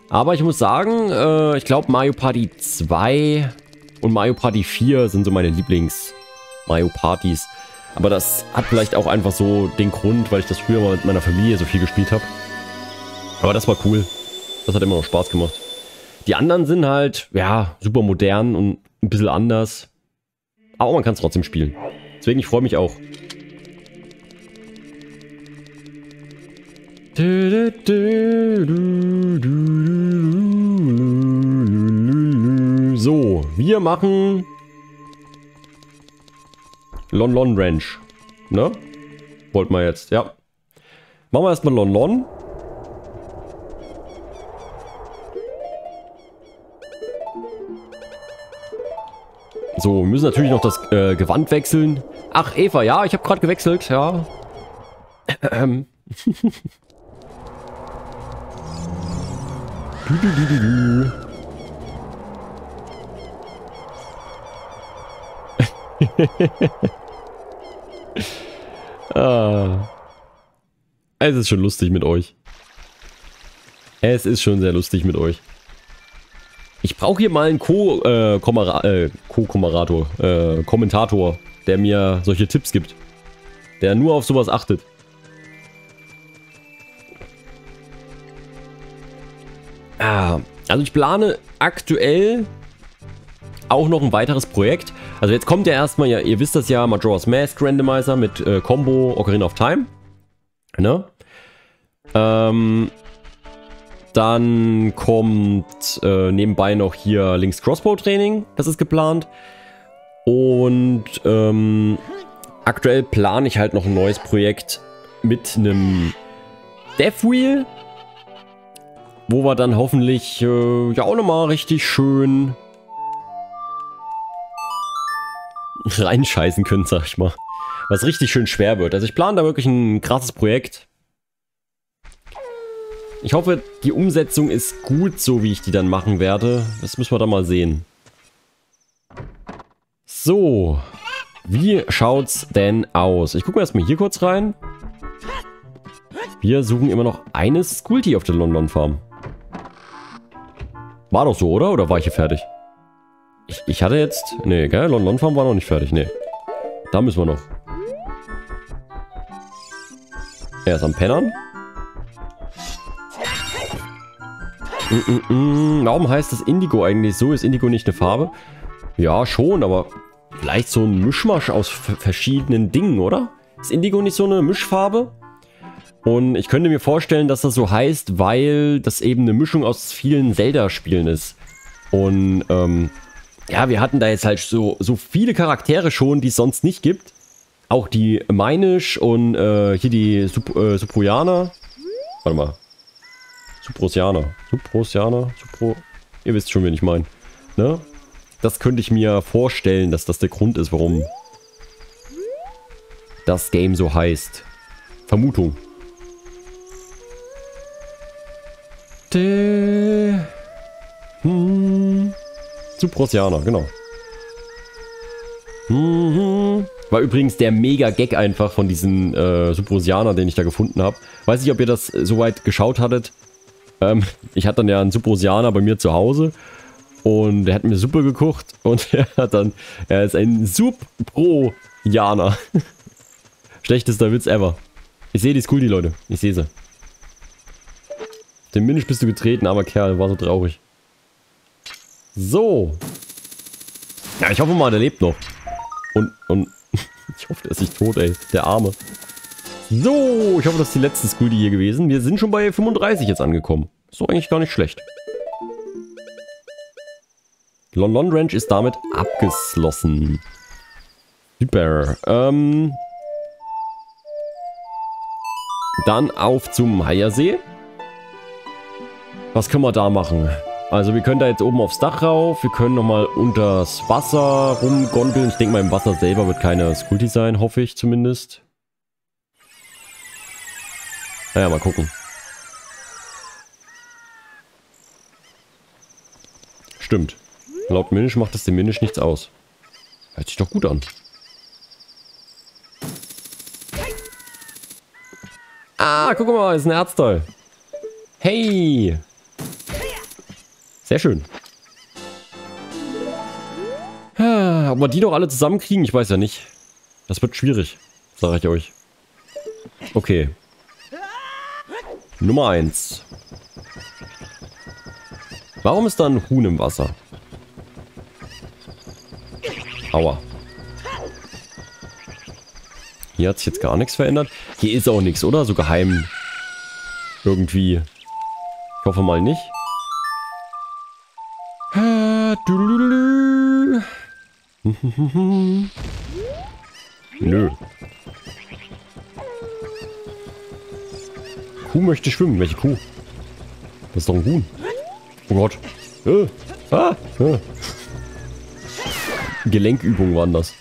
Aber ich muss sagen, ich glaube Mario Party 2 und Mario Party 4 sind so meine Lieblings-Mario Partys. Aber das hat vielleicht auch einfach so den Grund, weil ich das früher mal mit meiner Familie so viel gespielt habe. Aber das war cool. Das hat immer noch Spaß gemacht. Die anderen sind halt, ja, super modern und ein bisschen anders. Aber man kann es trotzdem spielen. Deswegen, ich freue mich auch. So, wir machen Lon Lon Ranch. Ne? Wollten wir jetzt, ja. Machen wir erstmal Lon Lon. So, wir müssen natürlich noch das Gewand wechseln. Ach, Eva, ja, ich habe gerade gewechselt, ja. Ah. Es ist schon lustig mit euch. Es ist schon sehr lustig mit euch. Ich brauche hier mal einen Kommentator, der mir solche Tipps gibt. Der nur auf sowas achtet. Ah, also ich plane aktuell auch noch ein weiteres Projekt. Also jetzt kommt ja erstmal, ja, ihr wisst das ja, Majora's Mask Randomizer mit Combo Ocarina of Time. Ne? Dann kommt nebenbei noch hier Link's Crossbow Training. Das ist geplant. Und aktuell plane ich halt noch ein neues Projekt mit einem Death Wheel. Wo wir dann hoffentlich ja auch nochmal richtig schön reinscheißen können, sag ich mal. Was richtig schön schwer wird. Also ich plane da wirklich ein krasses Projekt. Ich hoffe, die Umsetzung ist gut, so wie ich die dann machen werde. Das müssen wir dann mal sehen. So. Wie schaut's denn aus? Ich gucke erstmal hier kurz rein. Wir suchen immer noch eine Skulti auf der Lon-Lon Farm. War doch so, oder? Oder war ich hier fertig? Ich hatte jetzt... Nee, gell? Lon-Lon Farm war noch nicht fertig. Nee. Da müssen wir noch. Er ist am Pennern. Warum heißt das Indigo eigentlich so? Ist Indigo nicht eine Farbe? Ja, schon, aber vielleicht so ein Mischmasch aus verschiedenen Dingen, oder? Ist Indigo nicht so eine Mischfarbe? Und ich könnte mir vorstellen, dass das so heißt, weil das eben eine Mischung aus vielen Zelda-Spielen ist. Und ja, wir hatten da jetzt halt so viele Charaktere schon, die es sonst nicht gibt. Auch die Meinisch und hier die Suprosianer. Warte mal. Suprosianer. Ihr wisst schon, wen ich meine. Ne? Das könnte ich mir vorstellen, dass das der Grund ist, warum das Game so heißt. Vermutung. Suprosianer, genau. War übrigens der Mega-Gag einfach von diesen Suprosianer, den ich da gefunden habe. Weiß nicht, ob ihr das soweit geschaut hattet. Ich hatte dann ja einen Suprosianer bei mir zu Hause. Und der hat mir Suppe gekocht. Und er ist ein Suprosianer. Schlechtester Witz ever. Ich sehe die Skulti, Leute. Ich sehe sie. Den Minisch bist du getreten, armer Kerl. War so traurig. So. Ja, ich hoffe mal, der lebt noch. Und ich hoffe, der ist nicht tot, ey. Der Arme. So, ich hoffe, das ist die letzte Skulti hier gewesen. Wir sind schon bei 35 jetzt angekommen. Ist doch eigentlich gar nicht schlecht. Lon Lon Ranch ist damit abgeschlossen. Super. Dann auf zum Haier-See. Was können wir da machen? Also wir können da jetzt oben aufs Dach rauf. Wir können nochmal unters Wasser rumgondeln. Ich denke mal, im Wasser selber wird keine Skulti sein, hoffe ich zumindest. Naja, mal gucken. Stimmt. Laut Minisch macht das dem Minisch nichts aus. Hört sich doch gut an. Ah, guck mal, ist ein Erzteil. Hey! Sehr schön. Ob wir die doch alle zusammenkriegen, ich weiß ja nicht. Das wird schwierig, sage ich euch. Okay. Nummer 1. Warum ist da ein Huhn im Wasser? Aua. Hier hat sich jetzt gar nichts verändert. Hier ist auch nichts, oder? So geheim. Irgendwie. Ich hoffe mal nicht. Nö. Kuh möchte schwimmen. Welche Kuh? Das ist doch ein Huhn. Oh Gott. Gelenkübungen waren das.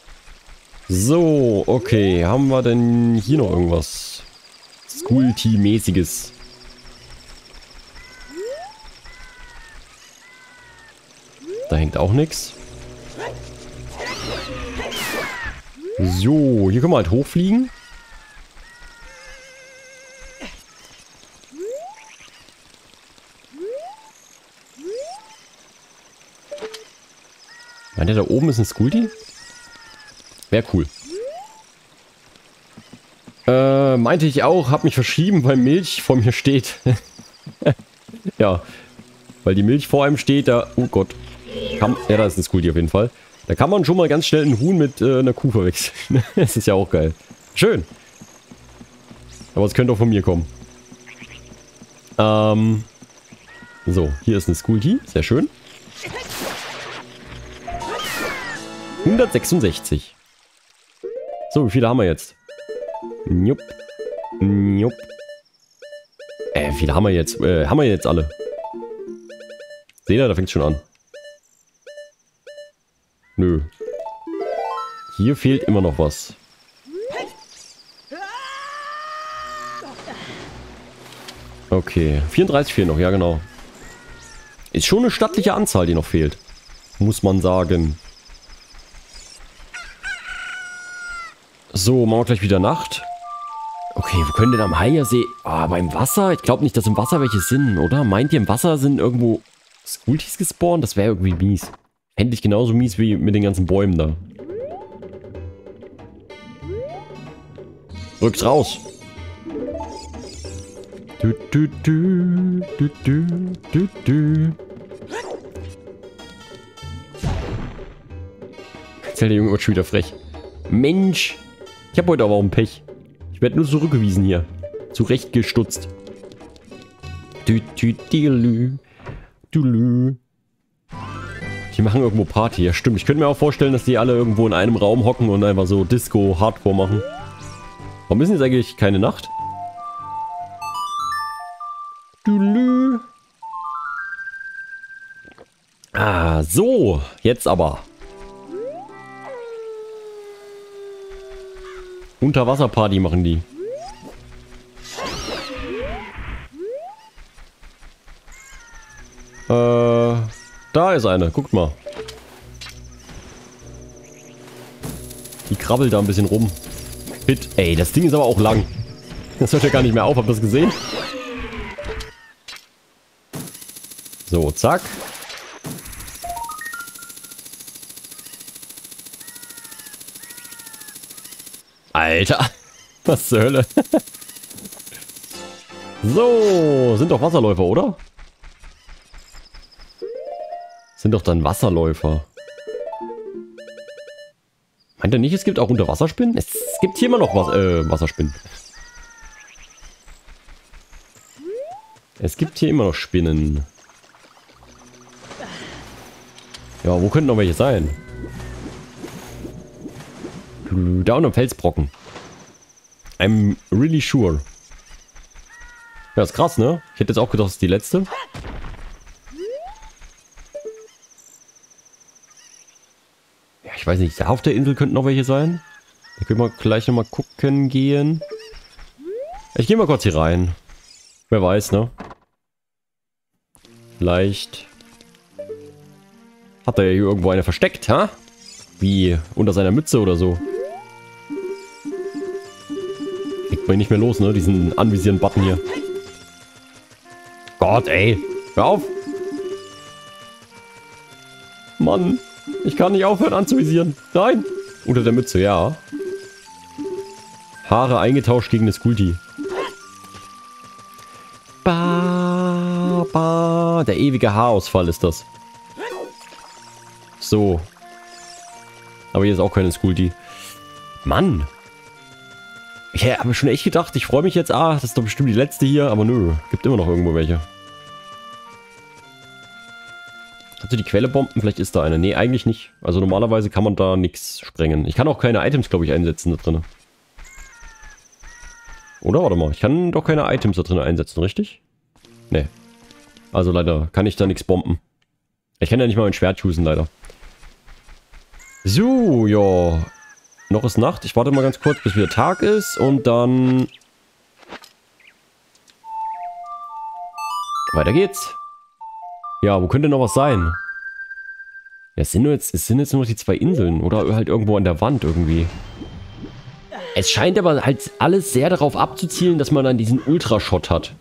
So, okay. Haben wir denn hier noch irgendwas Skulti-mäßiges? Da hängt auch nichts. So, hier können wir halt hochfliegen. Meint ihr, da oben ist ein Skulti? Wäre cool. Meinte ich auch, hab mich verschrieben, weil Milch vor mir steht. Ja, weil die Milch vor einem steht, da... Oh Gott. Ja, da ist ein Skulti auf jeden Fall. Da kann man schon mal ganz schnell einen Huhn mit einer Kuh verwechseln. Das ist ja auch geil. Schön. Aber es könnte auch von mir kommen. So, hier ist ein Skulti. Sehr schön. 166. So, wie viele haben wir jetzt? Jupp. Jupp. Wie viele haben wir jetzt? Haben wir jetzt alle? Seht ihr, da fängt es schon an. Nö. Hier fehlt immer noch was. Okay, 34 fehlen noch, ja genau. Ist schon eine stattliche Anzahl, die noch fehlt. Muss man sagen. So, machen wir gleich wieder Nacht. Okay, wo können denn am Haier-See... Ah, beim Wasser? Ich glaube nicht, dass im Wasser welche sind, oder? Meint ihr, im Wasser sind irgendwo Skultis gespawnt? Das wäre irgendwie mies. Fände ich genauso mies wie mit den ganzen Bäumen da. Rückt raus. Du, du, du, du, du, du, du. Jetzt hält der Junge immer schon wieder frech. Mensch. Ich habe heute aber auch ein Pech. Ich werde nur zurückgewiesen hier. Zurechtgestutzt. Du, du, du, du. Die machen irgendwo Party. Ja, stimmt. Ich könnte mir auch vorstellen, dass die alle irgendwo in einem Raum hocken und einfach so Disco-Hardcore machen. Warum ist denn jetzt eigentlich keine Nacht? Ah, so. Jetzt aber. Unterwasserparty machen die. Da ist eine. Guckt mal. Die krabbelt da ein bisschen rum. Hit. Ey, das Ding ist aber auch lang. Das hört ja gar nicht mehr auf. Habt ihr das gesehen? So, zack. Alter. Was zur Hölle? So, sind doch Wasserläufer, oder? Sind doch dann Wasserläufer. Meint ihr nicht, es gibt auch Unterwasserspinnen? Es gibt hier immer noch Wasserspinnen. Es gibt hier immer noch Spinnen. Ja, wo könnten noch welche sein? Da unten am Felsbrocken. I'm really sure. Ja, ist krass, ne? Ich hätte jetzt auch gedacht, das ist die letzte. Ja, ich weiß nicht. Da auf der Insel könnten noch welche sein. Da können wir gleich nochmal gucken gehen. Ich gehe mal kurz hier rein. Wer weiß, ne? Vielleicht hat er ja hier irgendwo eine versteckt, ha? Wie unter seiner Mütze oder so. Kriegt man nicht mehr los, ne? Diesen Anvisieren-Button hier. Gott, ey. Hör auf. Mann, ich kann nicht aufhören anzuvisieren. Nein. Unter der Mütze, ja. Haare eingetauscht gegen das Skulti. Ba, ba. Der ewige Haarausfall ist das. So. Aber hier ist auch keine Skulti. Mann. Ich habe schon echt gedacht, ich freue mich jetzt, das ist doch bestimmt die letzte hier, aber nö, gibt immer noch irgendwo welche. Kannst du die Quelle bomben? Vielleicht ist da eine. Nee, eigentlich nicht. Also normalerweise kann man da nichts sprengen. Ich kann auch keine Items, glaube ich, einsetzen da drin. Oder? Warte mal, ich kann doch keine Items da drin einsetzen, richtig? Nee. Also leider kann ich da nichts bomben. Ich kann ja nicht mal mein Schwert usen, leider. So, ja. Noch ist Nacht. Ich warte mal ganz kurz, bis wieder Tag ist und dann... Weiter geht's. Ja, wo könnte noch was sein? Ja, es sind jetzt nur die 2 Inseln oder halt irgendwo an der Wand irgendwie. Es scheint aber halt alles sehr darauf abzuzielen, dass man dann diesen Ultrashot hat.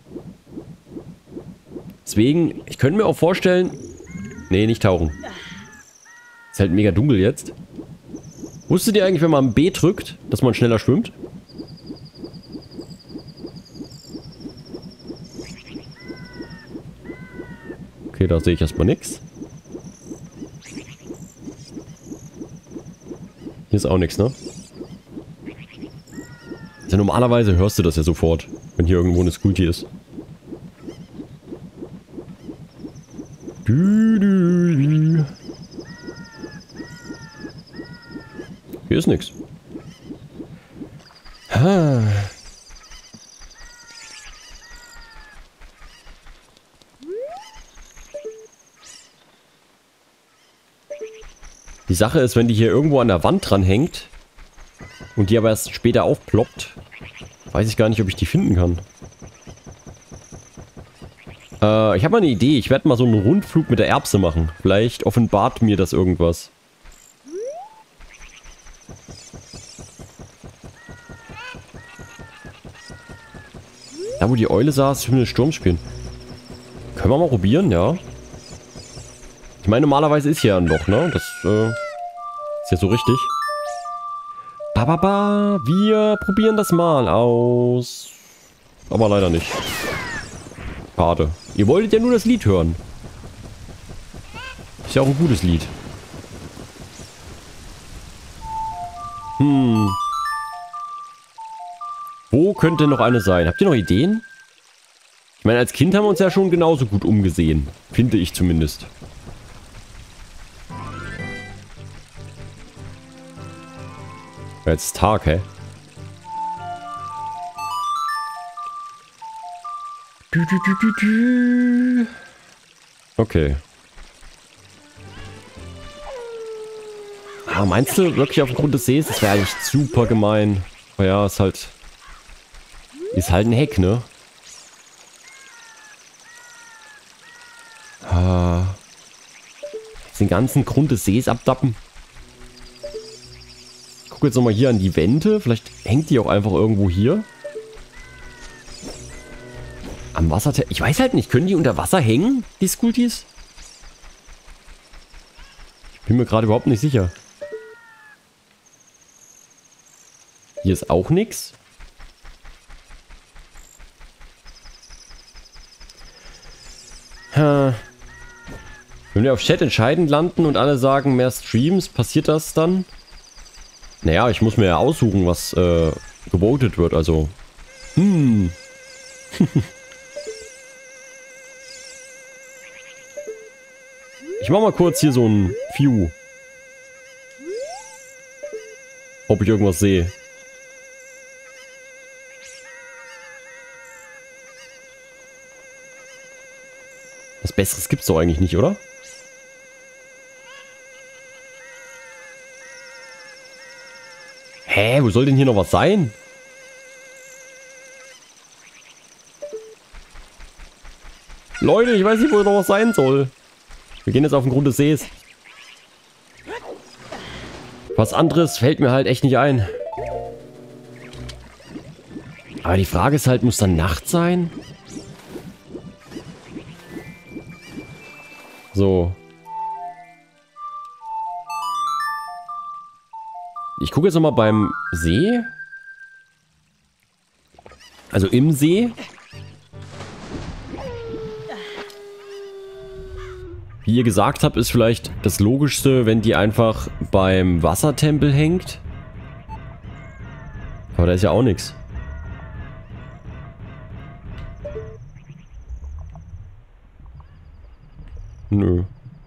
Deswegen, ich könnte mir auch vorstellen... Nee, nicht tauchen. Ist halt mega dunkel jetzt. Wusstet ihr eigentlich, wenn man B drückt, dass man schneller schwimmt? Okay, da sehe ich erstmal nichts. Hier ist auch nichts, ne? Also normalerweise hörst du das ja sofort, wenn hier irgendwo eine Skulti ist. Hier ist nichts. Die Sache ist, wenn die hier irgendwo an der Wand dran hängt und die aber erst später aufploppt, weiß ich gar nicht, ob ich die finden kann. Ich habe mal eine Idee. Ich werde mal so einen Rundflug mit der Erbse machen. Vielleicht offenbart mir das irgendwas. Da, wo die Eule saß, für einen Sturm spielen. Können wir mal probieren, ja. Ich meine, normalerweise ist hier ein Loch, ne? Das ist ja so richtig. Wir probieren das mal aus. Aber leider nicht. Schade. Ihr wolltet ja nur das Lied hören. Ist ja auch ein gutes Lied. Wo könnte noch eine sein? Habt ihr noch Ideen? Ich meine, als Kind haben wir uns ja schon genauso gut umgesehen. Finde ich zumindest. Jetzt ist Tag, hä? Okay. Meinst du wirklich auf dem Grund des Sees? Das wäre eigentlich super gemein. Aber ja, ist halt ein Heck, ne? Den ganzen Grund des Sees abdappen. Ich gucke jetzt nochmal hier an die Wände. Vielleicht hängt die auch einfach irgendwo hier. Am Wasser... Ich weiß halt nicht, können die unter Wasser hängen, die Skultis? Ich bin mir gerade überhaupt nicht sicher. Hier ist auch nichts. Wenn wir auf Chat entscheidend landen und alle sagen mehr Streams, passiert das dann? Naja, ich muss mir ja aussuchen, was gewotet wird, also. Ich mach mal kurz hier so ein View. Ob ich irgendwas sehe. Was Besseres gibt's doch eigentlich nicht, oder? Hä, wo soll denn hier noch was sein? Leute, ich weiß nicht, wo noch was sein soll. Wir gehen jetzt auf den Grund des Sees. Was anderes fällt mir halt echt nicht ein. Aber die Frage ist halt, muss dann Nacht sein? So. Ich gucke jetzt nochmal beim See. Also im See. Wie ihr gesagt habt, ist vielleicht das Logischste, wenn die einfach beim Wassertempel hängt. Aber da ist ja auch nichts. Nö.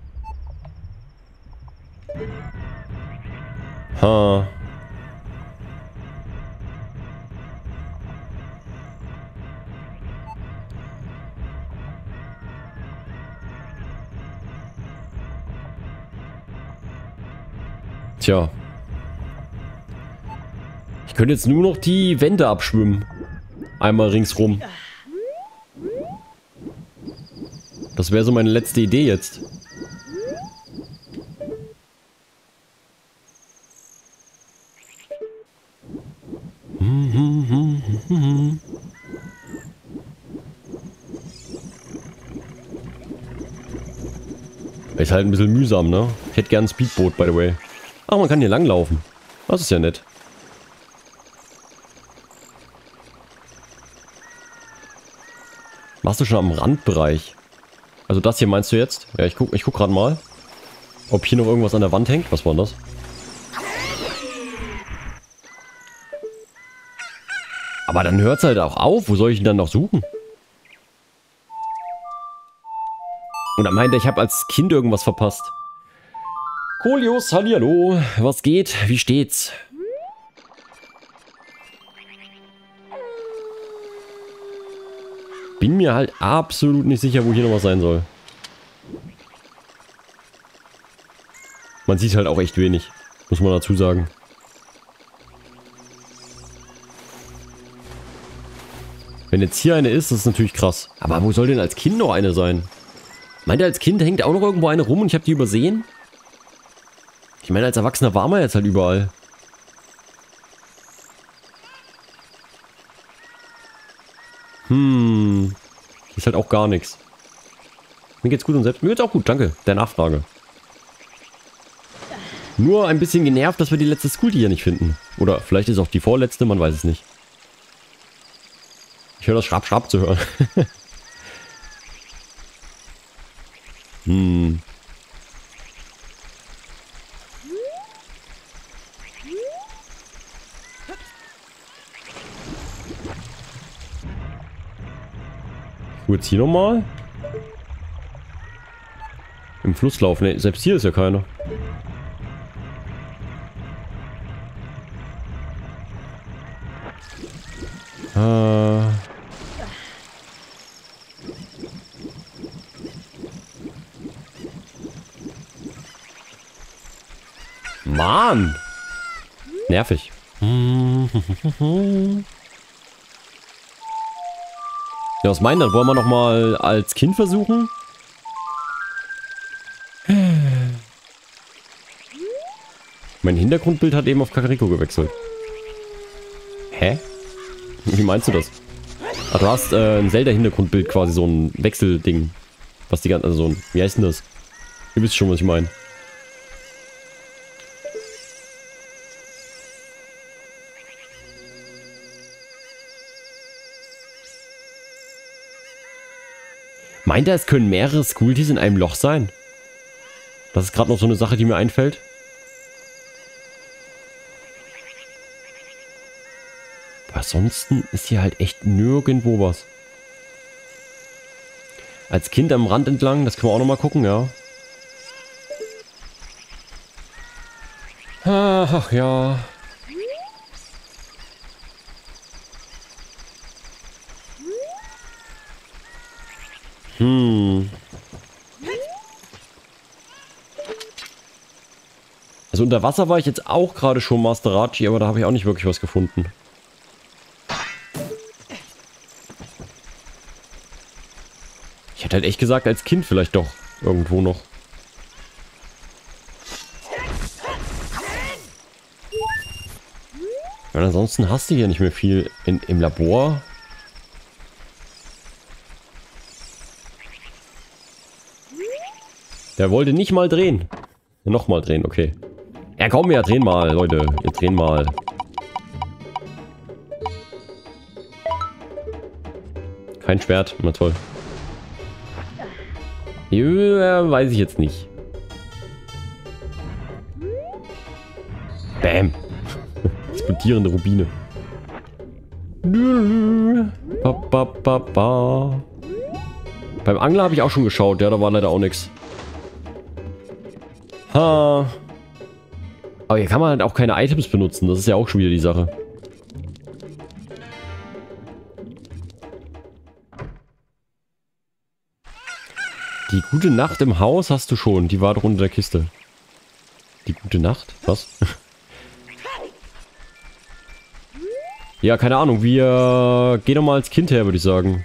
Ha. Tja. Ich könnte jetzt nur noch die Wände abschwimmen. Einmal ringsrum. Das wäre so meine letzte Idee jetzt. Ist halt ein bisschen mühsam, ne? Ich hätte gern ein Speedboot, by the way. Ach, man kann hier langlaufen. Das ist ja nett. Warst du schon am Randbereich? Also das hier meinst du jetzt? Ja, ich guck gerade mal. Ob hier noch irgendwas an der Wand hängt. Was war denn das? Aber dann hört es halt auch auf. Wo soll ich ihn dann noch suchen? Und dann meint er, ich habe als Kind irgendwas verpasst. Kolius, hallihallo. Was geht? Wie steht's? Bin mir halt absolut nicht sicher, wo hier noch was sein soll. Man sieht halt auch echt wenig. Muss man dazu sagen. Wenn jetzt hier eine ist, das ist natürlich krass. Aber wo soll denn als Kind noch eine sein? Meint ihr, als Kind hängt auch noch irgendwo eine rum und ich habe die übersehen? Ich meine, als Erwachsener war man jetzt halt überall. Ist halt auch gar nichts. Mir geht's gut und selbst. Mir geht's auch gut, danke. Der Nachfrage. Nur ein bisschen genervt, dass wir die letzte Skulti hier nicht finden. Oder vielleicht ist auch die vorletzte, man weiß es nicht. Ich höre das Schrapp, Schrapp zu hören. Jetzt hier nochmal. Im Flusslauf. Ne, selbst hier ist ja keiner. Mann! Nervig. Ja, was meinen dann? Wollen wir nochmal als Kind versuchen? Mein Hintergrundbild hat eben auf Kakariko gewechselt. Hä? Wie meinst du das? Ach, du hast ein Zelda-Hintergrundbild quasi, so ein Wechselding. Was die ganze, also so ein, wie heißt denn das? Ihr wisst schon, was ich meine. Meint er, es können mehrere Skultis in einem Loch sein? Das ist gerade noch so eine Sache, die mir einfällt. Aber ansonsten ist hier halt echt nirgendwo was. Als Kind am Rand entlang, das können wir auch nochmal gucken, ja. Ach ja. Also unter Wasser war ich jetzt auch gerade schon Masterachi, aber da habe ich auch nicht wirklich was gefunden. Ich hätte halt echt gesagt, als Kind vielleicht doch irgendwo noch. Weil ansonsten hast du hier nicht mehr viel im Labor. Der wollte nicht mal drehen. Nochmal drehen, okay. Ja komm, wir drehen mal, Leute. Wir drehen mal. Kein Schwert. Na toll. Ja, weiß ich jetzt nicht. Bam. Explodierende Rubine. Ba, ba, ba, ba. Beim Angler habe ich auch schon geschaut. Ja, da war leider auch nichts. Ha. Aber hier kann man halt auch keine Items benutzen. Das ist ja auch schon wieder die Sache. Die gute Nacht im Haus hast du schon. Die war doch unter der Kiste. Die gute Nacht? Was? Ja, keine Ahnung. Wir gehen doch mal als Kind her, würde ich sagen.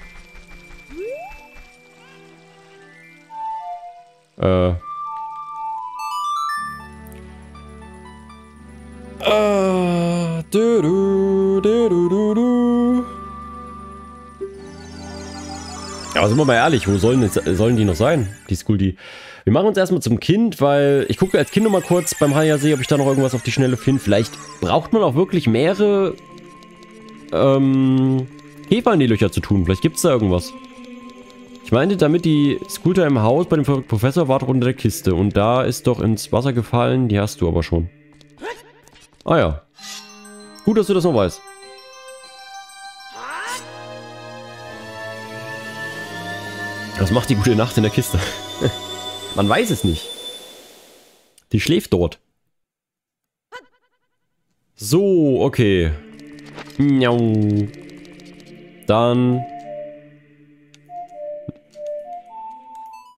Aber sind wir mal ehrlich, wo sollen die noch sein? Die School. Wir machen uns erstmal zum Kind, weil ich gucke als Kind noch mal kurz beim HJC, ob ich da noch irgendwas auf die Schnelle finde. Vielleicht braucht man auch wirklich mehrere Käfer in die Löcher zu tun. Vielleicht gibt es da irgendwas. Ich meinte damit, die Scooter im Haus bei dem Professor war doch unter der Kiste. Und da ist doch ins Wasser gefallen. Die hast du aber schon. Ah ja. Gut, dass du das noch weißt. Was macht die gute Nacht in der Kiste? Man weiß es nicht. Die schläft dort. So, okay. Dann